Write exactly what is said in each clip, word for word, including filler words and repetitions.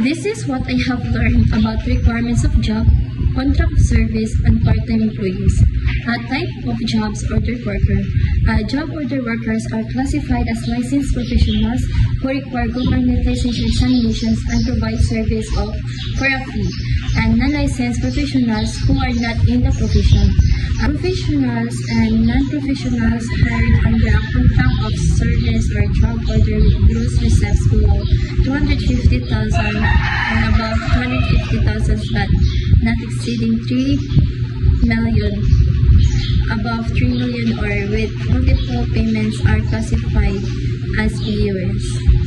This is what I have learned about requirements of job, contract of service, and part-time employees. A type of jobs order worker. Uh, job order workers are classified as licensed professionals who require government licensure examinations and provide service of for a fee, and non-licensed professionals who are not in the profession. Uh, professionals and non-professionals hired under a contract of service or job order with gross receipts below two hundred fifty thousand and above two hundred fifty thousand but not exceeding three million. Above three million or with multiple payments are classified as P O S.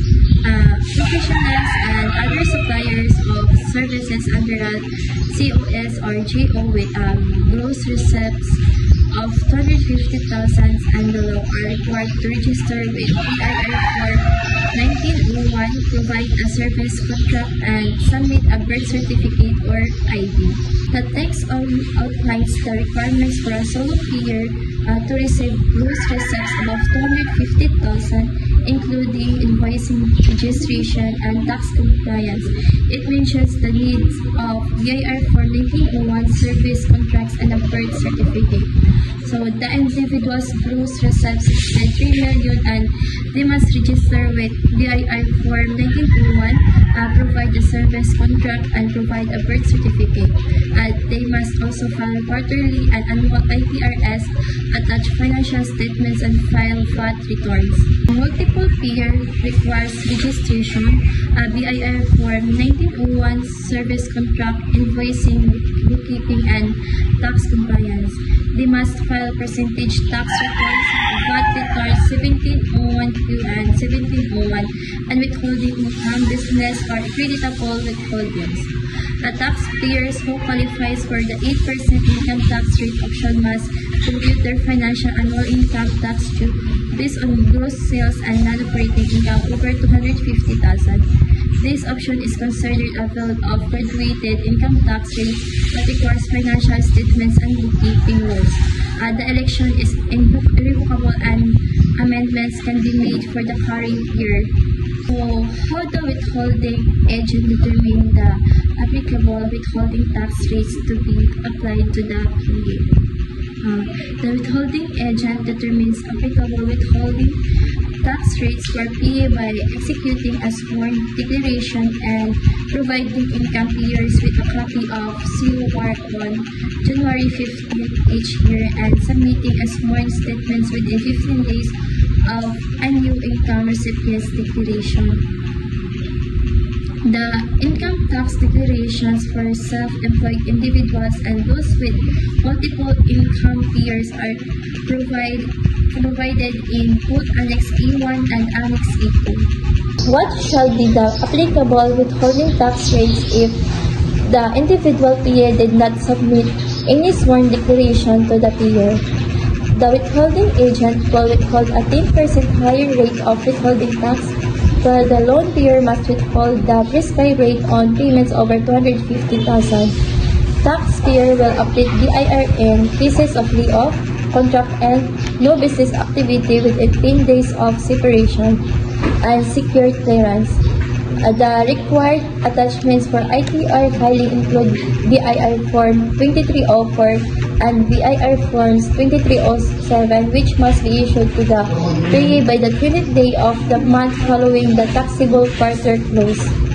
Uh, professionals and other suppliers of services under a C O S or G O with um, gross receipts of two hundred fifty thousand and below are required to register with P I R Form nineteen oh one, provide a service contract, and submit a birth certificate or I D. The text outlines the requirements for a solo payer uh, to receive gross receipts above two hundred fifty thousand, including invoicing, registration, and tax compliance. It mentions the needs of P I R Form nineteen oh one, service contracts, and a birth certificate. So the individual's gross receipts exceed three million and they must register with P I R Form nineteen oh one, uh, provide a service contract, and provide a birth certificate. Uh, they must also file quarterly and annual I T R S, attach financial statements, and file V A T returns. Multiple payer requires registration, uh, P I R Form nineteen oh one, service contract, invoicing, bookkeeping, and tax compliance. They must file percentage tax returns, V A T returns seventeen oh one Q and seventeen oh one, and withholding income, business, or creditable withholdings. The taxpayers who qualifies for the eight percent income tax rate option must compute their financial annual income tax due based on gross sales and non-operating income over two hundred fifty thousand. This option is considered a field of graduated income tax rate that requires financial statements and bookkeeping rules. Uh, the election is irrevocable and amendments can be made for the current year. So, how the withholding agent determine the applicable withholding tax rates to be applied to the P A? Uh, the withholding agent determines applicable withholding tax rates for P A by executing a sworn declaration and providing income payers with a copy of C O R on January fifteenth each year and submitting a sworn statements within fifteen days of a new income recipient's declaration. The income tax declarations for self-employed individuals and those with multiple income payers are provide, provided in both Annex A one and Annex A two. What shall be the applicable withholding tax rates if the individual payer did not submit any sworn declaration to the payer? The withholding agent will withhold a ten percent higher rate of withholding tax, while the loan payer must withhold the prescribed rate on payments over two hundred fifty thousand. Taxpayer will update D I R in cases of layoff, contract end, no business activity within ten days of separation, and secured clearance. Uh, the required attachments for I T R filing include B I R Form twenty-three oh four and B I R Forms twenty-three oh seven, which must be issued to the payer by the twentieth day of the month following the taxable quarter close.